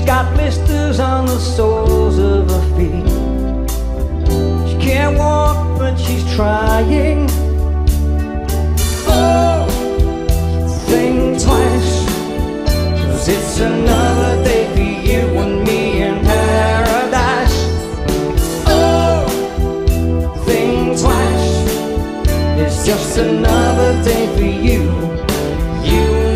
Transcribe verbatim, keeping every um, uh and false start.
She's got blisters on the soles of her feet. She can't walk, but she's trying. Oh, think twice, 'cause it's another day for you and me in paradise. Oh, think twice, it's just another day for you, you